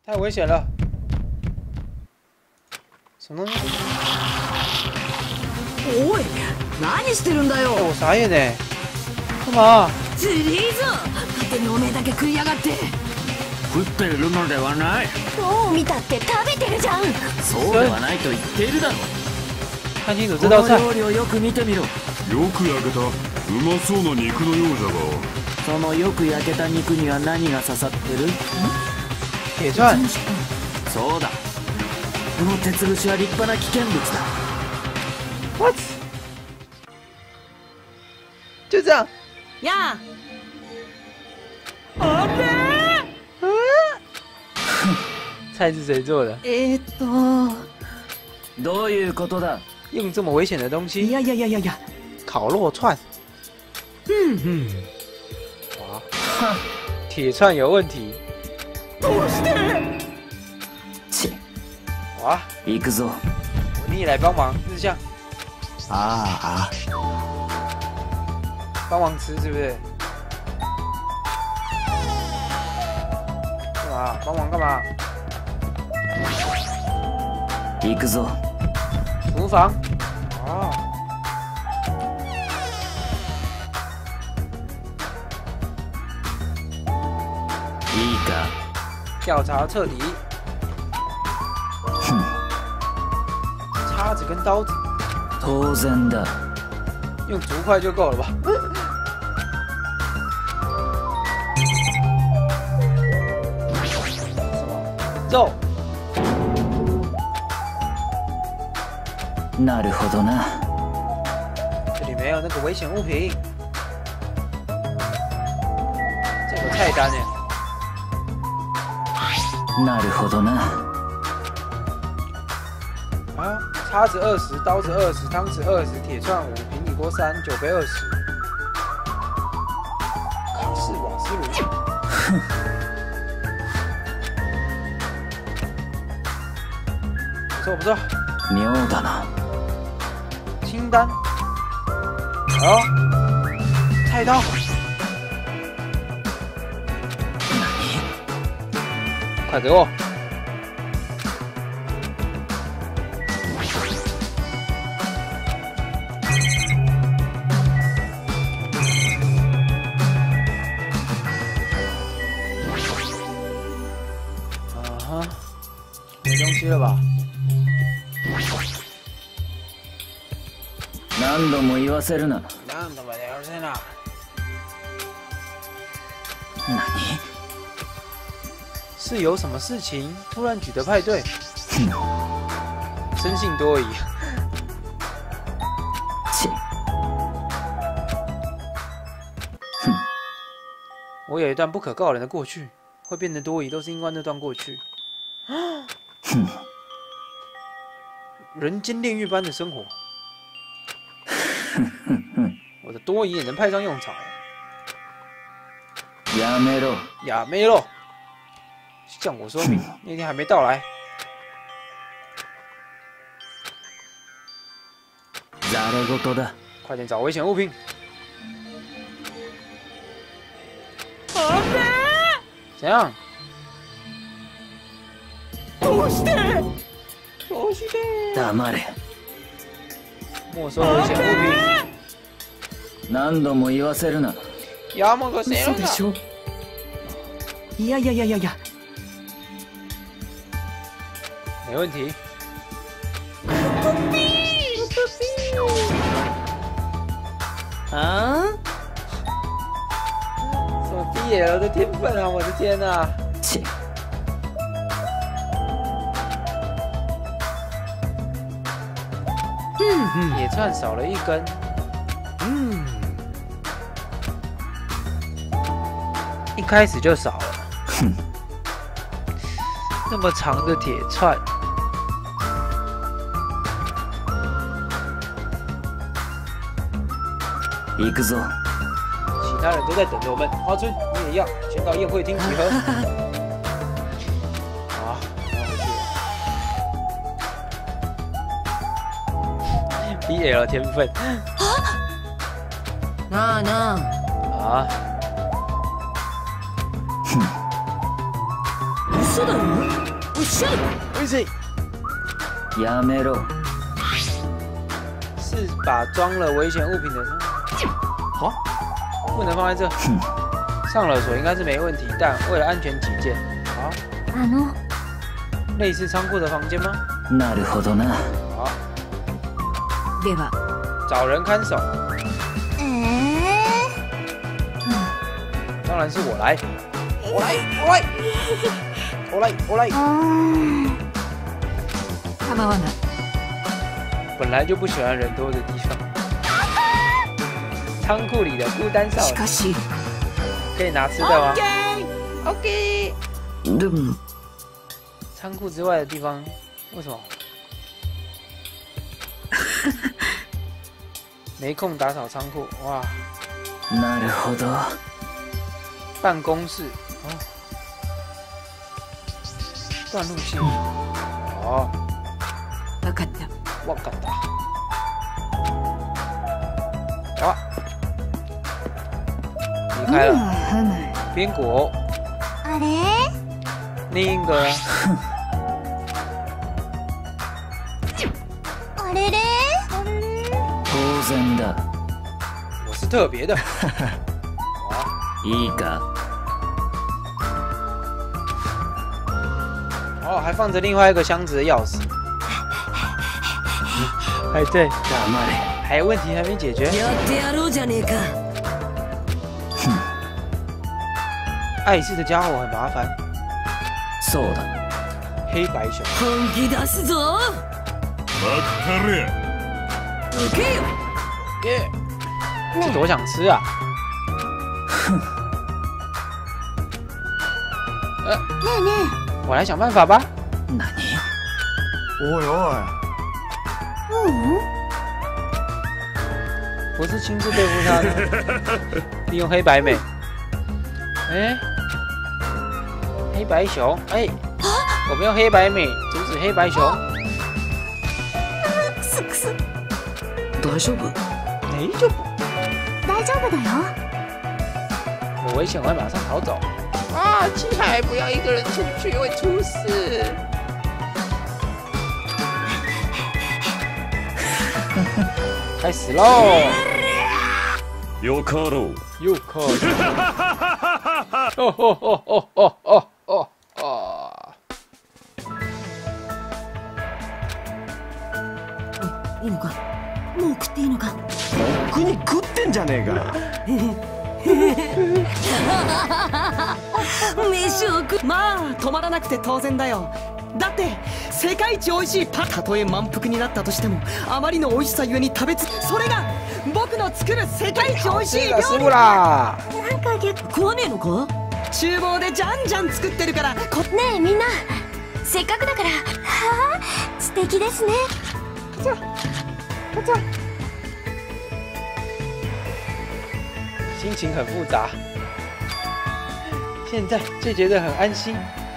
太危险了！什么东西？ おい、何してるんだよ。 我傻眼呢！干嘛？ ズリーズ、勝手におめえだけ食いやがって。 食っているのではない。 どう見たって食べてるじゃん。 そうではないと言っているだろう。 看清楚こ这道菜。 の料理をよく見てみろ。 よく焼けたうまそうな肉のようじゃが。 そのよく焼けた肉には何が刺さってる？ 铁串。 そうだ。この鉄串は立派な危険物だ。 What？ 就这样。 やあ。 啊！菜是谁做的？ どういうことだ？ 用这么危险的东西？ いやいやいやいやいや。 烤肉串。哇！铁串有问题。 どうして？ チ。 哇！ 行くぞ。 我你也来帮忙，日向。 あ帮忙吃是不是？干嘛？帮忙干嘛？ 行くぞ。 厨房。哦。 いいか。 调查彻底。叉子跟刀子。 当然だ。 用竹筷就够了吧？什么？肉？ なるほどな。 这里没有那个危险物品。这个菜单呢？ なるほどな。 啊，叉子20，刀子20，汤匙20，铁串5，平底锅3，酒杯20。卡式瓦斯炉。不错不错。 妙だな。 清单。哦，菜刀。快给我！啊哈，没东西了吧？ 何度も言わせるな。 何度も言わせな。 何？ 是有什么事情突然举的派对？生性多疑。 切！ 我有一段不可告人的过去，会变得多疑，都是因为那段过去。人间炼狱般的生活，我的多疑也能派上用场。 やめろ。 亚梅洛，向我说明，那天还没到来。 ざれ言だ。 快点找危险物品。怎样？ どうして？ どうして？ 黙れ。 没收危险物品。 何度も言わせるな。 山が谁了？ 嘘でしょ。いやいやいやいやいや。 没问题。啊？什么 BL 的天分啊！我的天哪！ 切！ 铁串少了一根。一开始就少了。那么长的铁串。 行くぞ。 其他人都在等着我们。花春，你也要先到宴会厅集合。好，我回去了。BL 天分。 なあなあ。 啊！ 嘘嘘だろ。おっしゃい。 不是， やめろ。 是把装了危险物品的。好，不能放在这。上了锁应该是没问题，但为了安全起见，好。类似仓库的房间吗？ なるほどな。 好， では。 找人看守。当然是我来，我来，我来，我来，我来。 構わない。 本来就不喜欢人多的地方。仓库里的孤单少女， しかし。 可以拿吃的吗 OK。 でも。 仓库之外的地方，为什么？没空打扫仓库，哇！ なるほど。 办公室，哦，断路器，哦， 分かった。 わかった。好，离开了。边果。 あれ？ 另一个。 あれれ？ 当然だ。 我是特别的。 いいか。 哦，还放着另外一个箱子的钥匙。还对，还有问题还没解决。 やってやろうじゃねえか。 碍事的家伙很麻烦。 そうだ。 黑白熊。 本気出すぞ。 わかれ。 受けよ。 耶，这多想吃啊！ ねえね我来想办法吧。 何？ おいおい。 不是亲自对付他的，利用黑白美。哎，黑白熊，哎，我们用黑白美阻止黑白熊。 くすくす。 大丈夫？ 大丈夫。 大丈夫だよ。 有危险会马上逃走。啊，七海不要一个人出去，会出事。开始喽！ よかろう。 又靠！哦哦哦哦哦哦哦哦！ いいのか。もう食っていいのか。 僕に食ってんじゃねえか。 飯を食う。まあ止まらなくて当然だよ。だって世界一美味しいパン、たとえ満腹になったとしてもあまりの美味しさゆえに食べそれが僕の作る世界一美味しい料理啦！ なんか逆。 食わねえのか。厨房でじゃんじゃん作ってるからねえみんな、せっかくだから。はあ、素敵ですね。こちらこちら。 心情很复杂，现在却觉得很安心。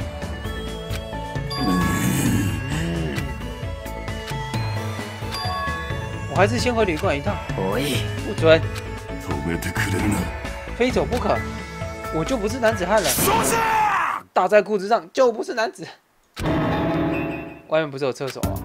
我还是先回旅馆一趟。 おい。 不准， 止めてくれるな。 非走不可。我就不是男子汉了。搭在裤子上就不是男子。外面不是有厕所吗？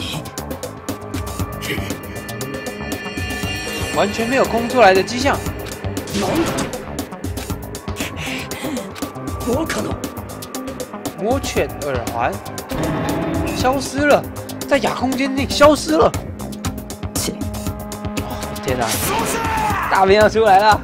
完全没有空出来的迹象。 どうかの。 魔犬耳环消失了，在亚空间内消失了。天哪！大便要出来了！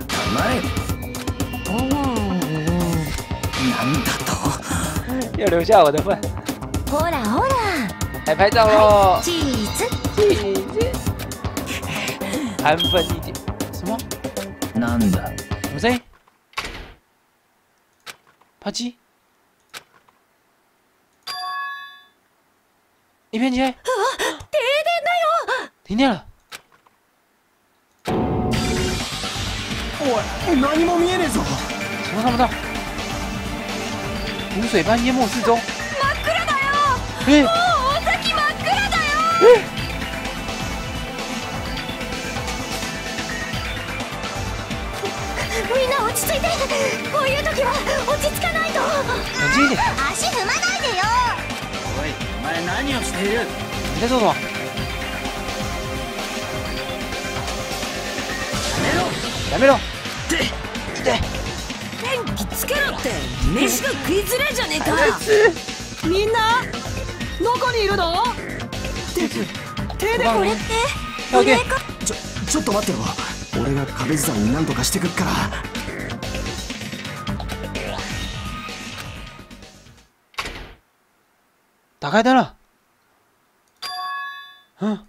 なんだと？ 要留下我的份。 ほらほら。 来拍照喽！ チーズ。 チーズ。安分一点。什么？ なんだ？ 什么声音？啪叽！一片漆黑。停电了！ おい、何も見えねえぞ。 什么看不到？湖水般淹没四周。 真っ暗だよ。 え？ もうお先真っ暗だよ。みんな落ちち着いて。こういう時は落ち着かないと。 冷静一点。 足踏まないでよ。 おい、お前何をしている？ 你在做什么？やめろ。 電気つけろって。飯が食いづれじゃねえか。みんなどこにいるの？手でこれって上か。 ちょっと待ってよ。俺が壁伝いに何とかしてくっから。 打开灯了。嗯。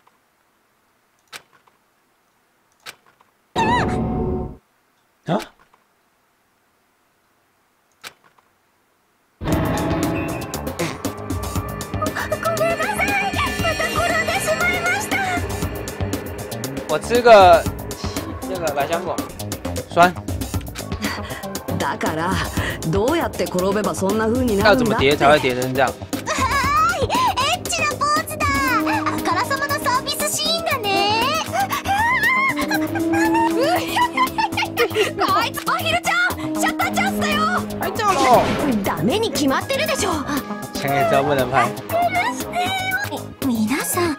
啊？我吃个那个百香果，酸。 だからどうやって転べばそんな風にな要るんだって。 怎么叠才会叠成这样？ エッチなポーズだ。あからさまなサービスシーンだね。あいつアヒルちゃん、シャッターチャンスだよ。 拍照喽！ ダメに決まってるでしょ。 想也知道不能拍。 皆さん、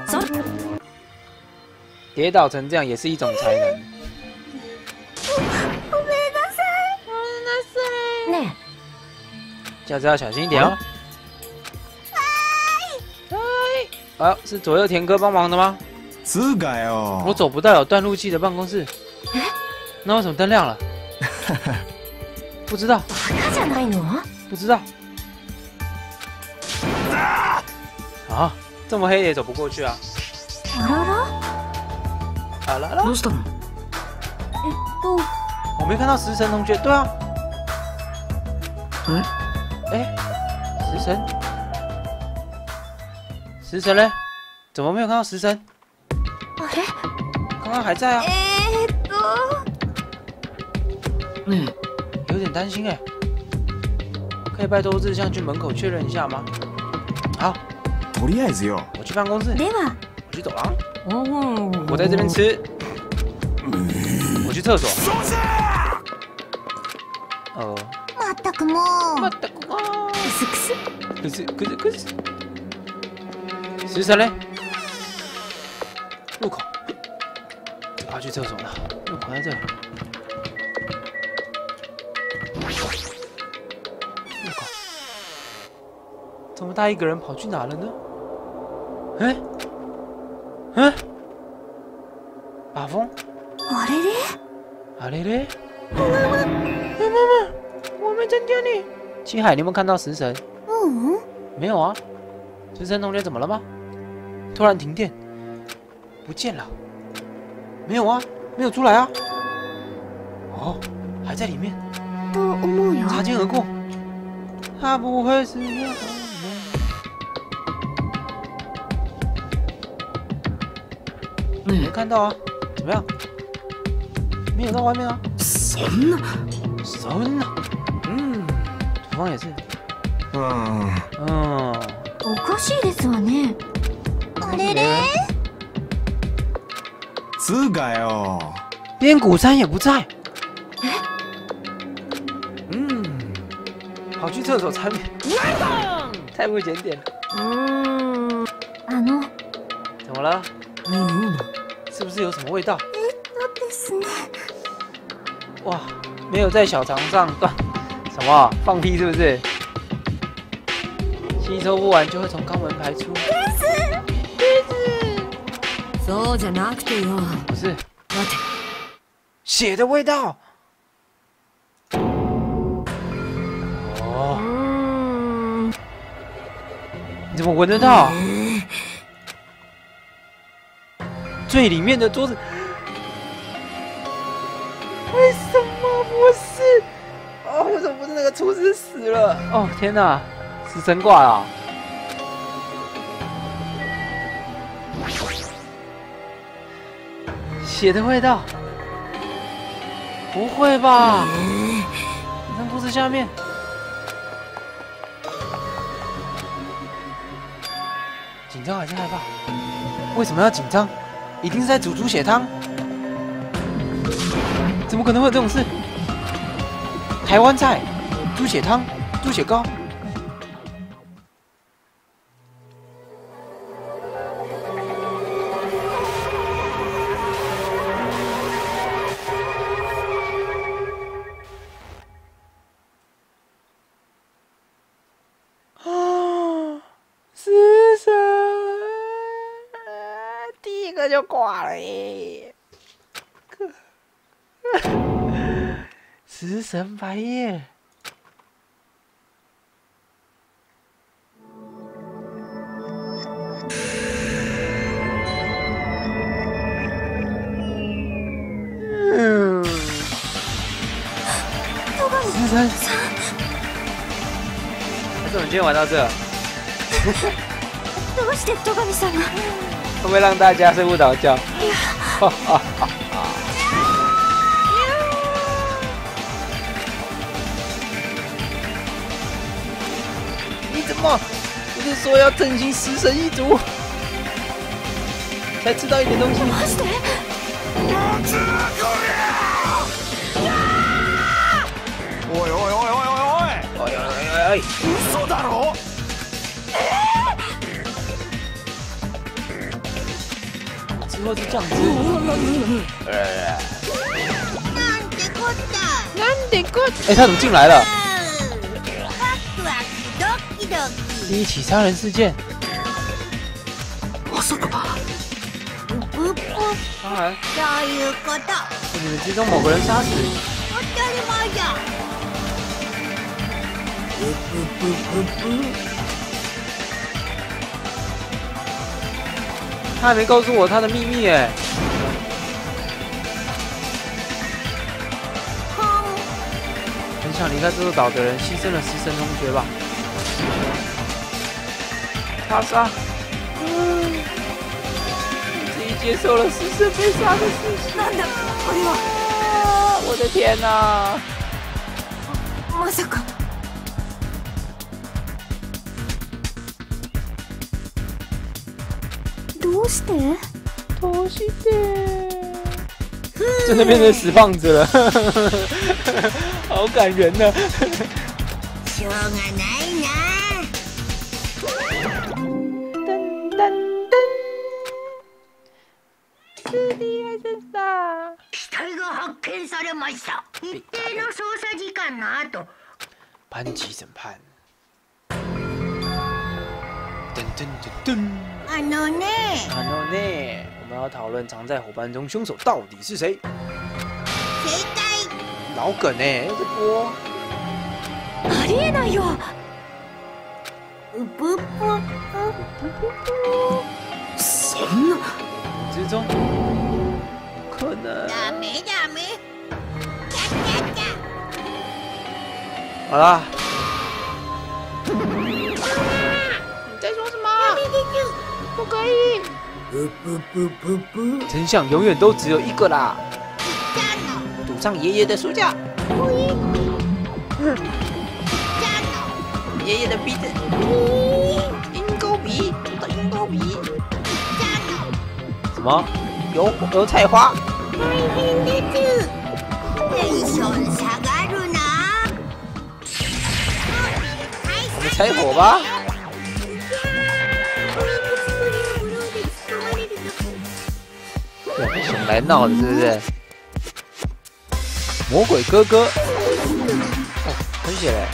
跌倒成这样也是一种才能。 ね下次要小心一点哦。啊，是左右田哥帮忙的吗？ つうかよ。 我走不到有断路器的办公室。那为什么灯亮了？不知道， バカじゃないの？ 不知道。啊，这么黑也走不过去啊！ あらら？ 啊啦啦！ どうしたの？ 我没看到食神同学。对啊。哎，食神，食神嘞？怎么没有看到食神？ あれ？ 刚刚还在啊。 ね有点担心哎。可以拜托日向去门口确认一下吗？好， とりあえずよ。 我去办公室。 では。 我去走廊。 え。 我在这边吃。我去厕所。 まったくもう。 まったくもう。 クスクス。 可是可是，食神嘞？入口。我要去厕所了，入口在这里。入口。怎么他一个人跑去哪了呢？哎，嗯，把风。 あれれ？ 啊嘞嘞！妈妈，我没看见你。青海，你有没有看到食神？没有啊。食神同学怎么了吗？突然停电，不见了。没有啊，没有出来啊。哦，还在里面。 と思うよ。 擦肩而过。他不会是要没看到啊？怎么样？没有到外面啊。 そんな。 土方也是。 おかしいですわね。あれれ？ つうかよ。 边谷山也不在。跑去厕所才太不检点了。怎么了？是不是有什么味道？ ですね。 哇，没有在小肠上断什么放屁是不是？吸收不完就会从肛门排出。 そうじゃなくてよ。 不是， 待て。 血的味道。哦，你怎么闻得到？最里面的桌子，为什么不是？哦，为什么不是那个厨师死了？哦，天哪，食神挂了。血的味道？不会吧？你看桌子下面。紧张还是害怕？为什么要紧张？一定是在煮猪血汤？怎么可能会有这种事？ 台湾菜，猪血汤、猪血糕。死神，第一个就挂了耶！死神白夜。死神，还是我们今天玩到这。 どうして戸上さんが？ 会不会让大家睡不着觉？你怎么不是说要振兴死神一族，才吃到一点东西？ マジで？ おいおいおいおいおいおいおい！ 嘘だろ？ 之后是这样子。 なんてこった。 なんでこ？哎，他怎么进来了？ ワクワクドキドキ。 第一起杀人事件。 まさか。 プップ。 当然， そういうこと。 被你们之中某个人杀死。 当たり前じゃ。プププププ。 他还没告诉我他的秘密哎。很想离开这座岛的人，牺牲了食神同学吧？他杀，自己接受了食神被杀的事实。 なんだこれは。 我的天哪！ まさか。どうして？ どうして？真的变成死胖子了，好感人呢。 しょうがないな。 噔噔噔！3D 先生。 死体が発見されました。一定の捜査時間の後。 潘奇审判。噔噔噔噔。 あのね。 我们要讨论藏在伙伴中凶手到底是谁？ 正解。 老梗哎，又在播。 ありえないよ。うぷぷ。 そんな。 之中，不可能。 ダメダメ。キャッキャッキャ。 好啦。 你在说什么？不可以！真相永远都只有一个啦！赌上爷爷的书架，爷爷的鼻子，鹰钩鼻，赌到鹰钩鼻。什么？油菜花？我们拆火吧！想来闹的，是不是？魔鬼哥哥，哦，喷血嘞！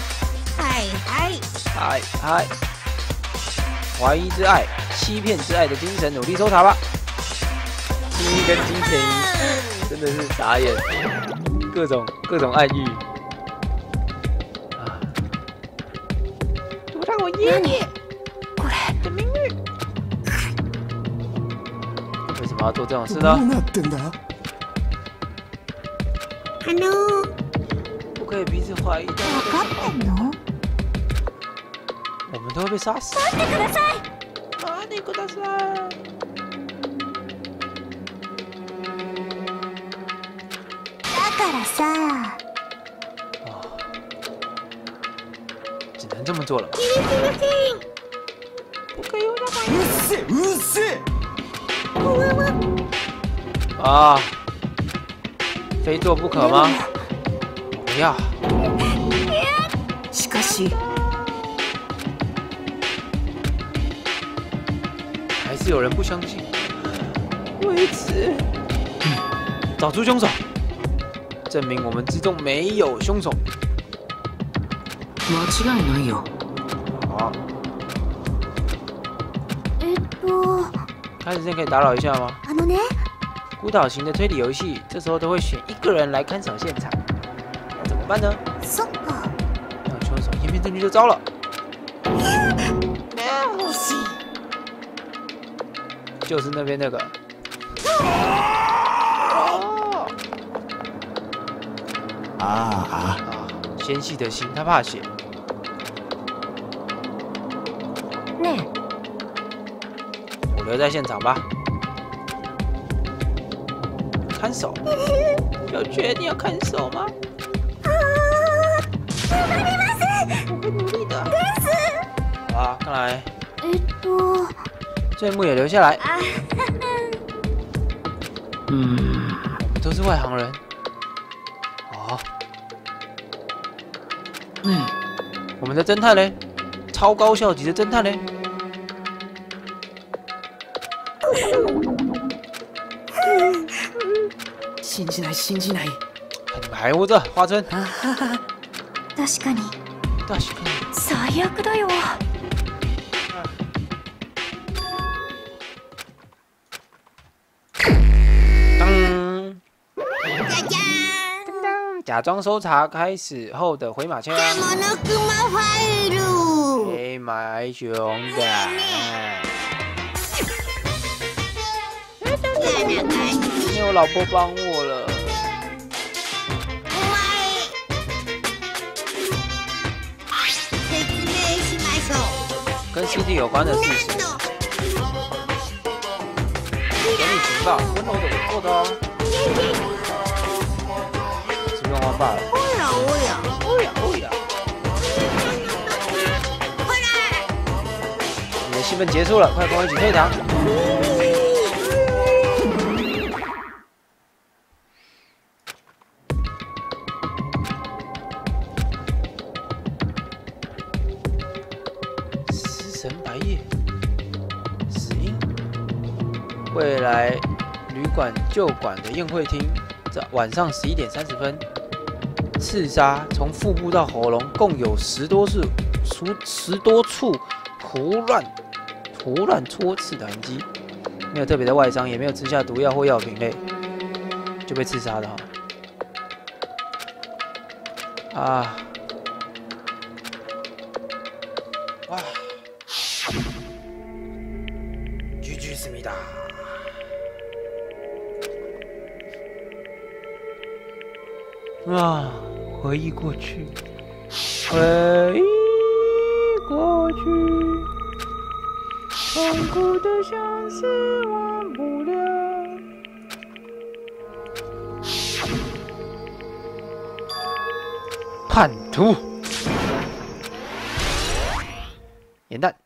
嗨，怀疑之爱，欺骗之爱的精神，努力搜查吧。金一跟金田一真的是傻眼，各种暗喻。啊！赌上我爷爷的名誉。为什么要做这种事呢？不可以彼此怀疑的。我们都会被杀死。待ってください。 だからさ。 只能这么做了。不可以有任何。 うっせ啊！非做不可吗？不要。 し。 还是有人不相信。为此，找出凶手，证明我们之中没有凶手。 間違いないよ。 好。开始之前可以打扰一下吗？孤岛型的推理游戏，这时候都会选一个人来看守现场，那怎么办呢？让凶手验片证据就糟了。就是那边那个。纤细的心，他怕血。我留在现场吧。看守，有确定要看守吗？我会努力的。好啊，看来这一幕也留下来。我们都是外行人。哦。我们的侦探嘞，超高效级的侦探嘞。 信じない信じない。 你们还活着，花村。 確かに。最悪だよ。假装搜查开始后的回马枪。黑马熊的。没有老婆帮我了。跟尸体有关的事实。给你情报，温柔的我做的哦。只用完罢了。你的戏份结束了，快跟我一起退堂。白夜，死因，未来旅馆旧馆的宴会厅，在晚上11点30分，刺杀，从腹部到喉咙共有10多处胡乱戳刺的痕迹，没有特别的外伤，也没有吃下毒药或药品类，就被刺杀的哈。啊，哇！思密达，回忆过去，痛苦的相思忘不了。叛徒，元旦。